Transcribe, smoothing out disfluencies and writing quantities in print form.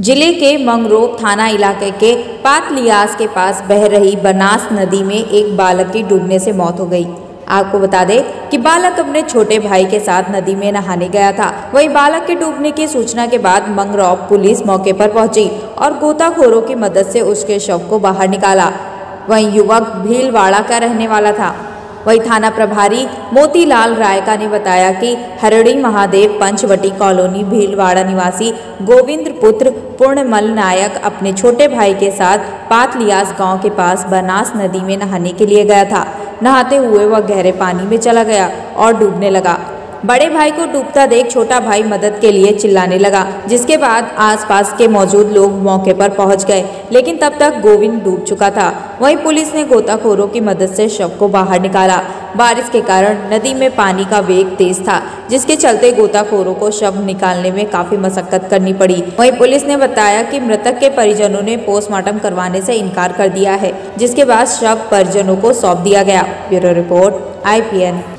जिले के मंगरोप थाना इलाके के पातलियास के पास बह रही बनास नदी में एक बालक की डूबने से मौत हो गई। आपको बता दें कि बालक अपने छोटे भाई के साथ नदी में नहाने गया था। वहीं बालक के डूबने की सूचना के बाद मंगरोप पुलिस मौके पर पहुंची और गोताखोरों की मदद से उसके शव को बाहर निकाला। वहीं युवक भीलवाड़ा का रहने वाला था। वहीं थाना प्रभारी मोतीलाल रायका ने बताया कि हरड़ी महादेव पंचवटी कॉलोनी भीलवाड़ा निवासी गोविंद पुत्र पूर्णमल नायक अपने छोटे भाई के साथ पातलियास गांव के पास बनास नदी में नहाने के लिए गया था। नहाते हुए वह गहरे पानी में चला गया और डूबने लगा। बड़े भाई को डूबता देख छोटा भाई मदद के लिए चिल्लाने लगा, जिसके बाद आसपास के मौजूद लोग मौके पर पहुंच गए, लेकिन तब तक गोविंद डूब चुका था। वहीं पुलिस ने गोताखोरों की मदद से शव को बाहर निकाला। बारिश के कारण नदी में पानी का वेग तेज था, जिसके चलते गोताखोरों को शव निकालने में काफी मशक्कत करनी पड़ी। वहीं पुलिस ने बताया कि मृतक के परिजनों ने पोस्टमार्टम करवाने से इनकार कर दिया है, जिसके बाद शव परिजनों को सौंप दिया गया। Bureau report IPN।